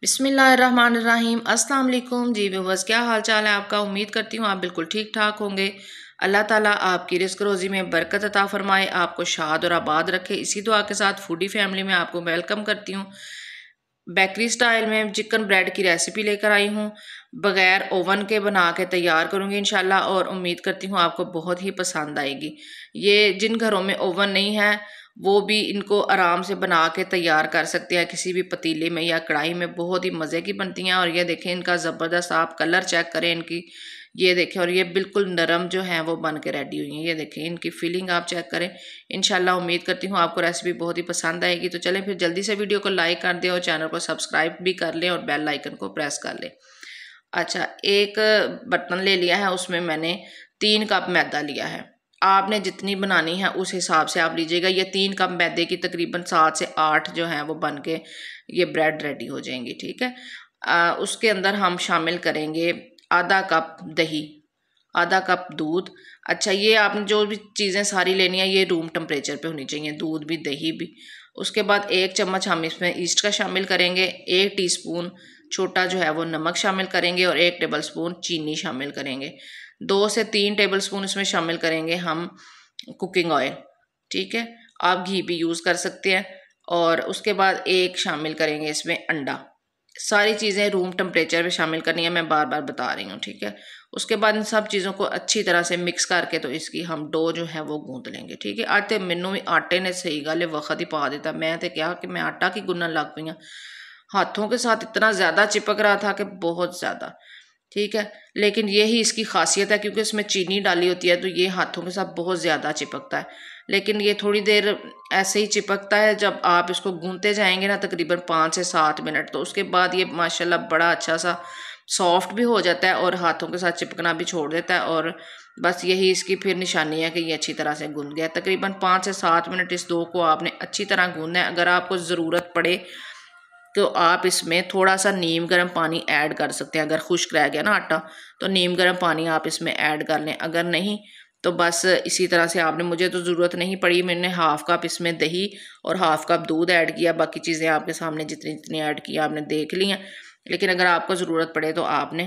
बिस्मिल्लाहिर्रहमानिर्रहीम। अस्सलाम वालेकुम जी व्यूअर्स, क्या हाल चाल है आपका। उम्मीद करती हूँ आप बिल्कुल ठीक ठाक होंगे। अल्लाह ताला आपकी रिस्क रोज़ी में बरकत अता फरमाए, आपको शाद और आबाद रखे। इसी दुआ के साथ फूडी फैमिली में आपको वेलकम करती हूँ। बेकरी स्टाइल में चिकन ब्रेड की रेसिपी लेकर आई हूँ। बग़ैर ओवन के बना के तैयार करूँगी इंशाल्लाह, और उम्मीद करती हूँ आपको बहुत ही पसंद आएगी। ये जिन घरों में ओवन नहीं है वो भी इनको आराम से बना के तैयार कर सकते हैं किसी भी पतीले में या कढ़ाई में। बहुत ही मज़े की बनती हैं। और ये देखें इनका ज़बरदस्त, आप कलर चेक करें इनकी, ये देखें। और ये बिल्कुल नरम जो है वो बन के रेडी हुई हैं। ये देखें इनकी फीलिंग आप चेक करें। इंशाल्लाह उम्मीद करती हूँ आपको रेसिपी बहुत ही पसंद आएगी। तो चलें फिर जल्दी से वीडियो को लाइक कर दें और चैनल को सब्सक्राइब भी कर लें और बेल आइकन को प्रेस कर लें। अच्छा, एक बर्तन ले लिया है, उसमें मैंने 3 कप मैदा लिया है। आपने जितनी बनानी है उस हिसाब से आप लीजिएगा। ये 3 कप मैदे की तकरीबन 7 से 8 जो है वो बन के ये ब्रेड रेडी हो जाएंगी। ठीक है। उसके अंदर हम शामिल करेंगे आधा कप दही, आधा कप दूध। अच्छा, ये आपने जो भी चीज़ें सारी लेनी है ये रूम टेम्परेचर पे होनी चाहिए, दूध भी दही भी। उसके बाद 1 चम्मच हम इसमें ईस्ट का शामिल करेंगे। 1 टीस्पून छोटा जो है वो नमक शामिल करेंगे और 1 टेबल स्पून चीनी शामिल करेंगे। 2 से 3 टेबल स्पून इसमें शामिल करेंगे हम कुकिंग ऑयल। ठीक है, आप घी भी यूज़ कर सकते हैं। और उसके बाद 1 शामिल करेंगे इसमें अंडा। सारी चीज़ें रूम टेम्परेचर पे शामिल करनी है, मैं बार बार बता रही हूँ। ठीक है। उसके बाद इन सब चीज़ों को अच्छी तरह से मिक्स करके तो इसकी हम डो जो है वो गूंद लेंगे। ठीक है। आज तो मैनू भी आटे ने सही गल वक्त ही पा दिता। मैं तो क्या कि मैं आटा की गुनन लग पई हूँ। हाथों के साथ इतना ज़्यादा चिपक रहा था कि बहुत ज़्यादा। ठीक है, लेकिन यही इसकी खासियत है क्योंकि इसमें चीनी डाली होती है तो ये हाथों के साथ बहुत ज़्यादा चिपकता है। लेकिन ये थोड़ी देर ऐसे ही चिपकता है, जब आप इसको गूंथते जाएंगे ना तकरीबन 5 से 7 मिनट, तो उसके बाद ये माशाल्लाह बड़ा अच्छा सा सॉफ्ट भी हो जाता है और हाथों के साथ चिपकना भी छोड़ देता है। और बस यही इसकी फिर निशानी है कि ये अच्छी तरह से गूंथ गया। तकरीबन 5 से 7 मिनट इस डो को आपने अच्छी तरह गूंथना है। अगर आपको ज़रूरत पड़े तो आप इसमें थोड़ा सा नीम गर्म पानी ऐड कर सकते हैं। अगर खुश्क रह गया ना आटा तो नीम गर्म पानी आप इसमें ऐड कर लें। अगर नहीं तो बस इसी तरह से आपने, मुझे तो ज़रूरत नहीं पड़ी, मैंने 1/2 कप इसमें दही और 1/2 कप दूध ऐड किया। बाकी चीज़ें आपके सामने जितनी जितनी ऐड की आपने देख ली हैं। लेकिन अगर आपको ज़रूरत पड़े तो आपने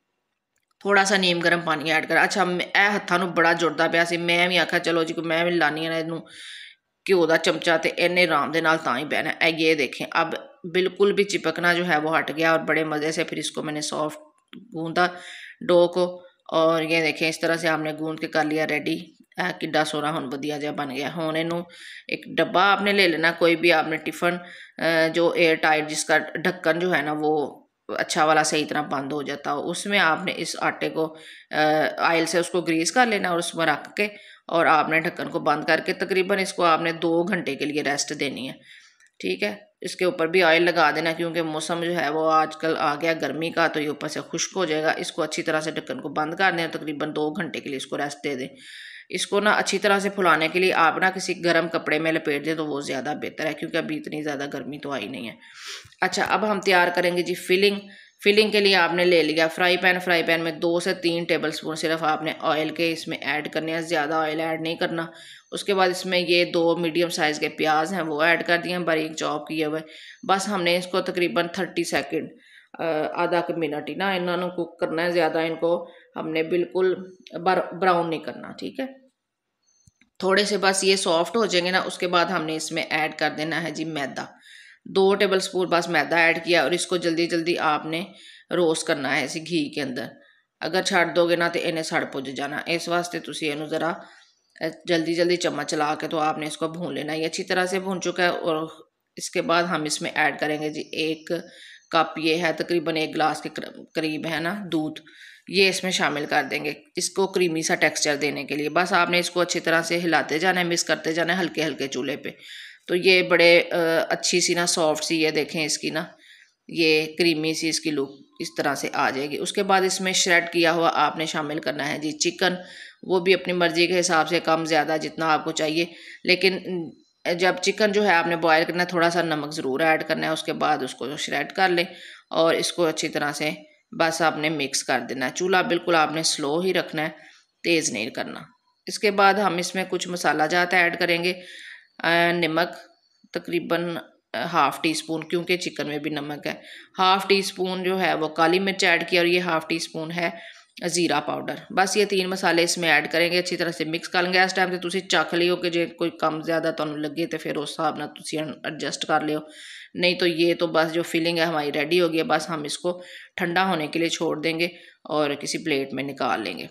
थोड़ा सा नीम गर्म पानी ऐड करा। अच्छा, ਇਹ ਹੱਥਾਂ ਨੂੰ बड़ा जुड़ता ਪਿਆ ਸੀ। मैं भी आखा चलो जी मैं भी लानी है ना ਇਹਨੂੰ घ्यो का चमचा, तो इन्हें आराम के नाल तां ही बहना है। ये देखें अब बिल्कुल भी चिपकना जो है वो हट गया और बड़े मज़े से फिर इसको मैंने सॉफ्ट गूंदा डो को। और ये देखें इस तरह से आपने गूंद के कर लिया रेडी। किड्डा सोना हुन वधिया जिहा बन गया। हुन इनू एक डब्बा आपने ले लेना, कोई भी आपने टिफन जो एयर टाइट जिसका ढक्कन जो है ना वो अच्छा वाला सही तरह बंद हो जाता हो, उसमें आपने इस आटे को ऑयल से उसको ग्रीस कर लेना और उसमें रख के और आपने ढक्कन को बंद करके तकरीबन इसको आपने 2 घंटे के लिए रेस्ट देनी है। ठीक है, इसके ऊपर भी ऑयल लगा देना क्योंकि मौसम जो है वो आजकल आ गया गर्मी का, तो ये ऊपर से खुश्क हो जाएगा। इसको अच्छी तरह से ढक्कन को बंद कर दें, तकरीबन 2 घंटे के लिए इसको रेस्ट दे दें। इसको ना अच्छी तरह से फुलाने के लिए आप ना किसी गर्म कपड़े में लपेट दें तो वो ज़्यादा बेहतर है क्योंकि अभी इतनी ज़्यादा गर्मी तो आई नहीं है। अच्छा, अब हम तैयार करेंगे जी फिलिंग। फिलिंग के लिए आपने ले लिया फ्राई पैन में 2 से 3 टेबल स्पून सिर्फ आपने ऑयल के इसमें ऐड करने हैं, ज़्यादा ऑयल ऐड नहीं करना। उसके बाद इसमें ये 2 मीडियम साइज़ के प्याज हैं वो ऐड कर दिए हैं बारीक चॉप किए हुए। बस हमने इसको तकरीबन 30 सेकंड आधा मिनट ही ना इन्होंने कुक करना है, ज़्यादा इनको हमने बिल्कुल ब्राउन नहीं करना। ठीक है, थोड़े से बस ये सॉफ्ट हो जाएंगे ना, उसके बाद हमने इसमें ऐड कर देना है जी मैदा। 2 टेबल स्पून बस मैदा ऐड किया और इसको जल्दी जल्दी आपने रोस्ट करना है इसी घी के अंदर। अगर छड़ दोगे ना तो इन्हें सड़ पुज जाना, इस वास्ते तुसी इनू ज़रा जल्दी जल्दी चम्मच चला के तो आपने इसको भून लेना। ये अच्छी तरह से भून चुका है। और इसके बाद हम इसमें ऐड करेंगे जी 1 कप, ये है तकरीबन 1 गिलास के करीब है ना दूध, ये इसमें शामिल कर देंगे इसको क्रीमी सा टेक्सचर देने के लिए। बस आपने इसको अच्छी तरह से हिलाते जाना है, मिक्स करते जाना है हल्के हल्के चूल्हे पे। तो ये बड़े अच्छी सी ना सॉफ्ट सी, ये देखें इसकी ना ये क्रीमी सी इसकी लुक इस तरह से आ जाएगी। उसके बाद इसमें श्रेड किया हुआ आपने शामिल करना है जी चिकन। वो भी अपनी मर्जी के हिसाब से कम ज़्यादा जितना आपको चाहिए। लेकिन जब चिकन जो है आपने बॉयल करना है थोड़ा सा नमक ज़रूर ऐड करना है। उसके बाद उसको श्रेड कर लें और इसको अच्छी तरह से बस आपने मिक्स कर देना है। चूल्हा बिल्कुल आपने स्लो ही रखना है, तेज़ नहीं करना। इसके बाद हम इसमें कुछ मसाला जात ऐड करेंगे। नमक तकरीबन हाफ़ टी स्पून, क्योंकि चिकन में भी नमक है, हाफ़ टी स्पून जो है वो काली मिर्च ऐड किया और ये हाफ़ टी स्पून है ज़ीरा पाउडर। बस ये 3 मसाले इसमें ऐड करेंगे, अच्छी तरह से मिक्स कर लेंगे। इस टाइम से तुसी चख लियो कि जे कोई कम ज़्यादा तुहानूं लगे तो फिर उस हिसाब नाल तुसी एडजस्ट कर लियो, नहीं तो ये तो बस जो फिलिंग है हमारी रेडी हो गई है। बस हम इसको ठंडा होने के लिए छोड़ देंगे और किसी प्लेट में निकाल लेंगे।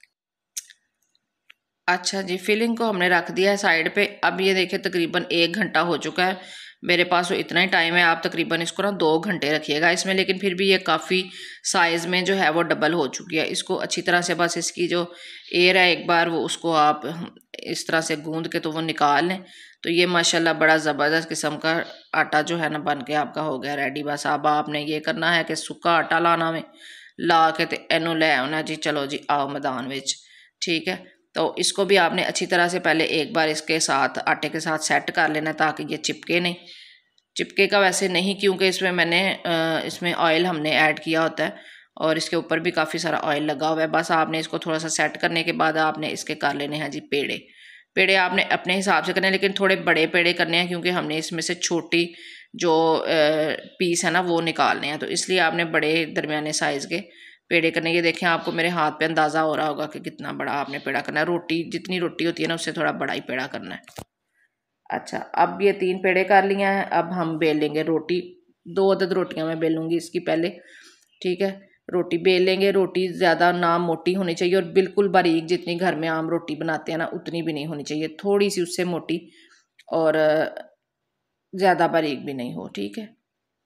अच्छा जी, फिलिंग को हमने रख दिया है साइड पे। अब ये देखिए तकरीबन 1 घंटा हो चुका है, मेरे पास तो इतना ही टाइम है। आप तकरीबन इसको ना 2 घंटे रखिएगा इसमें, लेकिन फिर भी ये काफ़ी साइज़ में जो है वो डबल हो चुकी है। इसको अच्छी तरह से बस इसकी जो एयर है एक बार वो उसको आप इस तरह से गूंद के तो वो निकाल लें। तो ये माशाल्लाह बड़ा ज़बरदस्त किस्म का आटा जो है ना बन के आपका हो गया रेडी। बस अब आपने ये करना है कि सुक्का आटा लाना में ला के तो इनू ले आना जी, चलो जी आओ मैदान विच, ठीक है। तो इसको भी आपने अच्छी तरह से पहले एक बार इसके साथ आटे के साथ सेट कर लेना ताकि ये चिपके नहीं। चिपके का वैसे नहीं, क्योंकि इसमें ऑयल हमने ऐड किया होता है और इसके ऊपर भी काफ़ी सारा ऑयल लगा हुआ है। बस आपने इसको थोड़ा सा सेट करने के बाद आपने इसके कर लेने हैं जी पेड़े। पेड़े आपने अपने हिसाब से करने हैं, लेकिन थोड़े बड़े पेड़े करने हैं क्योंकि हमने इसमें से छोटी जो पीस है ना वो निकालने हैं, तो इसलिए आपने बड़े दरमियाने साइज़ के पेड़े करने। ये देखें, आपको मेरे हाथ पे अंदाज़ा हो रहा होगा कि कितना बड़ा आपने पेड़ा करना है। रोटी जितनी रोटी होती है ना उससे थोड़ा बड़ा ही पेड़ा करना है। अच्छा, अब ये 3 पेड़े कर लिए हैं। अब हम बेल लेंगे रोटी। 2 अदद रोटियां मैं बेलूँगी इसकी पहले, ठीक है। रोटी बेल लेंगे। रोटी ज़्यादा ना मोटी होनी चाहिए और बिल्कुल बारीक, जितनी घर में आम रोटी बनाते हैं ना उतनी भी नहीं होनी चाहिए, थोड़ी सी उससे मोटी और ज़्यादा बारीक भी नहीं हो, ठीक है।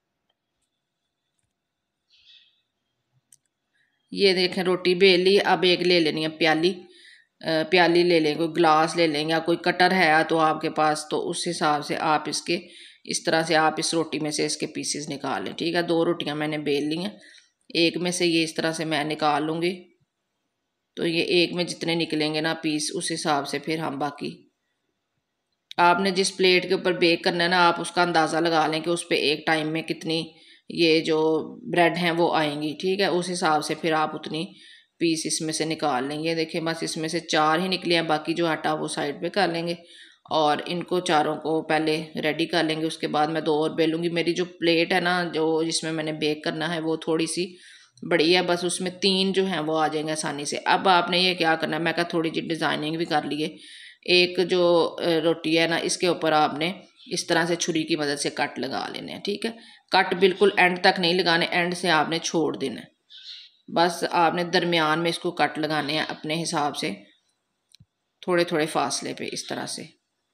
ये देखें रोटी बेल ली। अब एक ले लेनी है प्याली। प्याली ले लें, कोई ग्लास ले लें या कोई कटर है तो आपके पास, तो उस हिसाब से आप इसके इस तरह से आप इस रोटी में से इसके पीसेस निकाल लें, ठीक है। 2 रोटियां मैंने बेल ली हैं, एक में से ये इस तरह से मैं निकाल लूँगी। तो ये एक में जितने निकलेंगे ना पीस, उस हिसाब से फिर हम बाकी, आपने जिस प्लेट के ऊपर बेक करना है ना आप उसका अंदाज़ा लगा लें कि उस पर एक टाइम में कितनी ये जो ब्रेड हैं वो आएंगी, ठीक है। उस हिसाब से फिर आप उतनी पीस इसमें से निकाल लेंगे। देखिए बस इसमें से 4 ही निकले हैं, बाकी जो आटा वो साइड पे कर लेंगे और इनको चारों को पहले रेडी कर लेंगे। उसके बाद मैं 2 और बेलूँगी। मेरी जो प्लेट है ना जो जिसमें मैंने बेक करना है वो थोड़ी सी बड़ी है, बस उसमें 3 जो हैं वो आ जाएंगे आसानी से। अब आपने ये क्या करना है, मैं कहा थोड़ी सी डिज़ाइनिंग भी कर लिए। एक जो रोटी है ना इसके ऊपर आपने इस तरह से छुरी की मदद से कट लगा लेने हैं, ठीक है। कट बिल्कुल एंड तक नहीं लगाने, एंड से आपने छोड़ देना है। बस आपने दरमियान में इसको कट लगाने हैं अपने हिसाब से, थोड़े थोड़े फासले पे इस तरह से,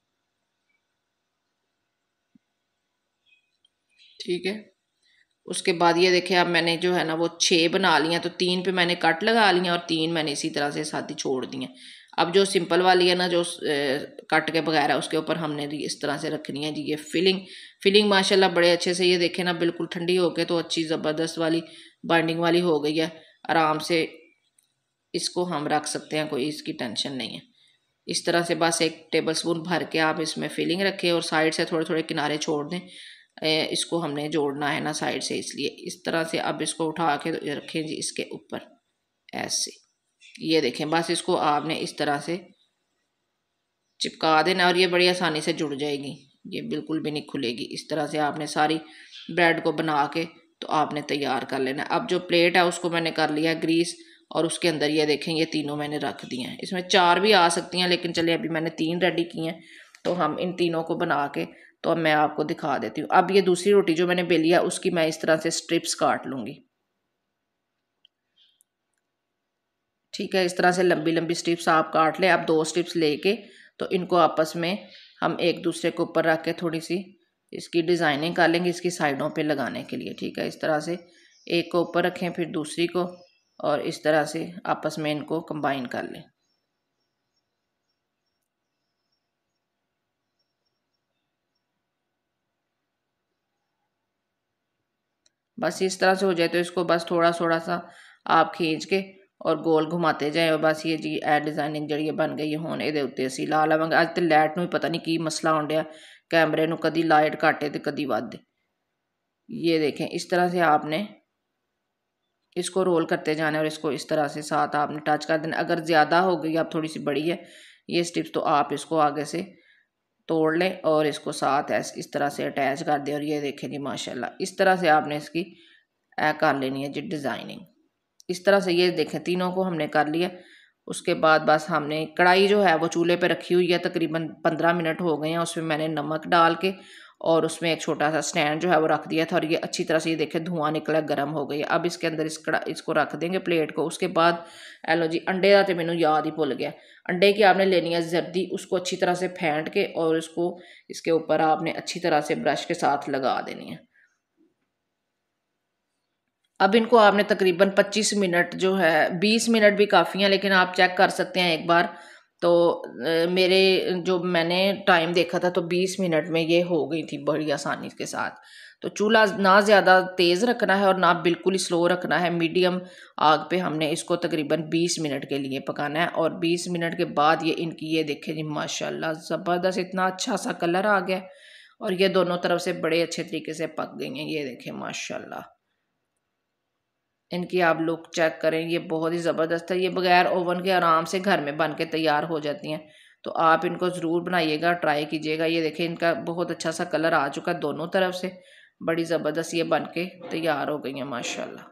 ठीक है। उसके बाद ये देखिए अब मैंने जो है ना वो 6 बना लिया, तो 3 पे मैंने कट लगा लिया और 3 मैंने इसी तरह से साथ ही छोड़ दिए। अब जो सिंपल वाली है ना जो कट के बगैर है उसके ऊपर हमने इस तरह से रखनी है जी ये फिलिंग माशाल्लाह बड़े अच्छे से, ये देखे ना बिल्कुल ठंडी होके तो अच्छी ज़बरदस्त वाली बाइंडिंग वाली हो गई है। आराम से इसको हम रख सकते हैं, कोई इसकी टेंशन नहीं है। इस तरह से बस 1 टेबल स्पून भर के आप इसमें फिलिंग रखें और साइड से थोड़े थोड़े किनारे छोड़ दें। इसको हमने जोड़ना है ना साइड से, इसलिए इस तरह से अब इसको उठा के रखें जी इसके ऊपर ऐसे। ये देखें बस इसको आपने इस तरह से चिपका देना और ये बड़ी आसानी से जुड़ जाएगी, ये बिल्कुल भी नहीं खुलेगी। इस तरह से आपने सारी ब्रेड को बना के तो आपने तैयार कर लेना। अब जो प्लेट है उसको मैंने कर लिया ग्रीस और उसके अंदर ये देखें ये तीनों मैंने रख दिए हैं। इसमें 4 भी आ सकती हैं, लेकिन चलिए अभी मैंने 3 रेडी की हैं तो हम इन तीनों को बना के तो अब मैं आपको दिखा देती हूँ। अब ये दूसरी रोटी जो मैंने बेली है उसकी मैं इस तरह से स्ट्रिप्स काट लूँगी, ठीक है। इस तरह से लंबी लंबी स्ट्रिप्स आप काट लें। अब 2 स्ट्रिप्स लेके तो इनको आपस में हम एक दूसरे के ऊपर रख के थोड़ी सी इसकी डिज़ाइनिंग कर लेंगे इसकी साइडों पे लगाने के लिए, ठीक है। इस तरह से एक को ऊपर रखें फिर दूसरी को और इस तरह से आपस में इनको कंबाइन कर लें। बस इस तरह से हो जाए तो इसको बस थोड़ा थोड़ा सा आप खींच के और गोल घुमाते जाए और बस ये जी ए डिज़ाइनिंग जी बन गई हुण ये उत्ते असीं ला लवांगे। अज तो लाइट नूं पता नहीं की मसला होण डिया, कैमरे नूं कदी लाइट घट है तो कदी वध। ये देखें इस तरह से आपने इसको रोल करते जाना और इसको इस तरह से साथ आपने टच कर देना। अगर ज़्यादा हो गई आप थोड़ी सी बड़ी है ये स्टिप्स तो आप इसको आगे से तोड़ लें और इसको साथ ऐसे इस तरह से अटैच कर दें। और ये देखें जी माशाल्लाह इस तरह से आपने इसकी कर लेनी है जी डिज़ाइनिंग। इस तरह से ये देखें तीनों को हमने कर लिया। उसके बाद बस हमने कढ़ाई जो है वो चूल्हे पे रखी हुई है, तकरीबन 15 मिनट हो गए हैं। उसमें मैंने नमक डाल के और उसमें एक छोटा सा स्टैंड जो है वो रख दिया था और ये अच्छी तरह से ये देखें धुआं निकला, गर्म हो गई है। अब इसके अंदर इसको रख देंगे प्लेट को। उसके बाद एलो जी अंडे का तो मैंने याद ही भुल गया। अंडे की आपने लेनी है जर्दी, उसको अच्छी तरह से फेंट के और उसको इसके ऊपर आपने अच्छी तरह से ब्रश के साथ लगा देनी है। अब इनको आपने तकरीबन 25 मिनट जो है, 20 मिनट भी काफ़ी हैं, लेकिन आप चेक कर सकते हैं एक बार। तो मेरे जो मैंने टाइम देखा था तो 20 मिनट में ये हो गई थी बड़ी आसानी के साथ। तो चूल्हा ना ज़्यादा तेज़ रखना है और ना बिल्कुल ही स्लो रखना है, मीडियम आग पे हमने इसको तकरीबन 20 मिनट के लिए पकाना है। और 20 मिनट के बाद ये इनकी ये देखें जी माशाल्लाह ज़बरदस्त इतना अच्छा सा कलर आ गया और ये दोनों तरफ से बड़े अच्छे तरीके से पक गई हैं। ये देखें माशाल्लाह इनकी आप लुक चेक करें, ये बहुत ही ज़बरदस्त है। ये बगैर ओवन के आराम से घर में बन के तैयार हो जाती हैं। तो आप इनको ज़रूर बनाइएगा, ट्राई कीजिएगा। ये देखें इनका बहुत अच्छा सा कलर आ चुका है दोनों तरफ से, बड़ी ज़बरदस्त ये बन के तैयार हो गई हैं माशाल्लाह।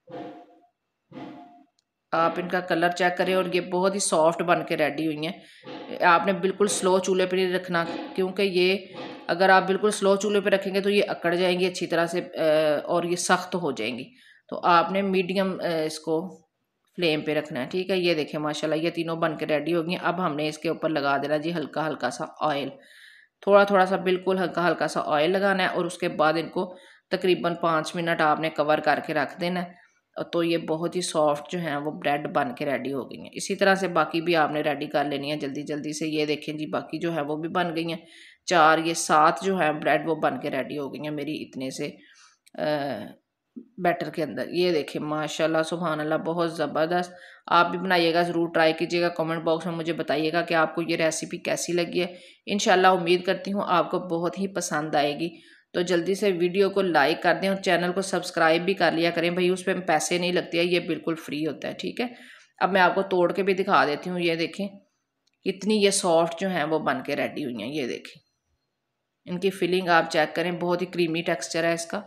आप इनका कलर चेक करें और ये बहुत ही सॉफ्ट बन के रेडी हुई हैं। आपने बिल्कुल स्लो चूल्हे पर नहीं रखना, क्योंकि ये अगर आप बिल्कुल स्लो चूल्हे पर रखेंगे तो ये अकड़ जाएंगी अच्छी तरह से और ये सख्त हो जाएंगी। तो आपने मीडियम इसको फ्लेम पे रखना है, ठीक है। ये देखें माशाल्लाह ये तीनों बन के रेडी हो गई। अब हमने इसके ऊपर लगा देना जी हल्का हल्का सा ऑयल, थोड़ा थोड़ा सा बिल्कुल हल्का हल्का सा ऑयल लगाना है। और उसके बाद इनको तकरीबन 5 मिनट आपने कवर करके रख देना है। तो ये बहुत ही सॉफ्ट जो है वो ब्रेड बन के रेडी हो गई हैं। इसी तरह से बाकी भी आपने रेडी कर लेनी है जल्दी जल्दी से। ये देखें जी बाकी जो है वो भी बन गई हैं। 4 ये 7 जो है ब्रेड वो बन के रेडी हो गई हैं मेरी इतने से बैटर के अंदर। ये देखें माशाल्लाह सुभान अल्लाह बहुत ज़बरदस्त। आप भी बनाइएगा, ज़रूर ट्राई कीजिएगा। कमेंट बॉक्स में मुझे बताइएगा कि आपको ये रेसिपी कैसी लगी है। इंशाल्लाह उम्मीद करती हूँ आपको बहुत ही पसंद आएगी। तो जल्दी से वीडियो को लाइक कर दें और चैनल को सब्सक्राइब भी कर लिया करें भाई, उस पर पैसे नहीं लगते हैं, ये बिल्कुल फ्री होता है, ठीक है। अब मैं आपको तोड़ के भी दिखा देती हूँ। ये देखें कितनी ये सॉफ्ट जो हैं वो बन के रेडी हुई हैं। ये देखें इनकी फिलिंग आप चेक करें, बहुत ही क्रीमी टेक्सचर है इसका।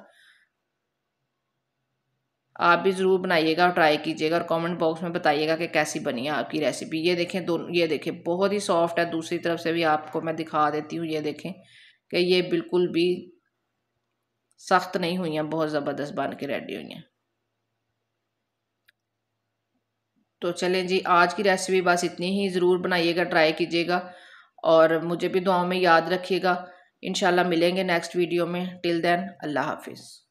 आप भी ज़रूर बनाइएगा और ट्राई कीजिएगा और कमेंट बॉक्स में बताइएगा कि कैसी बनी है आपकी रेसिपी। ये देखें दोनों, ये देखें बहुत ही सॉफ्ट है। दूसरी तरफ से भी आपको मैं दिखा देती हूँ। ये देखें कि ये बिल्कुल भी सख्त नहीं हुई हैं, बहुत ज़बरदस्त बन के रेडी हुई हैं। तो चलें जी आज की रेसिपी बस इतनी ही, ज़रूर बनाइएगा, ट्राई कीजिएगा और मुझे भी दुआओं में याद रखिएगा। इंशाल्लाह मिलेंगे नेक्स्ट वीडियो में। टिल देन अल्लाह हाफिज़।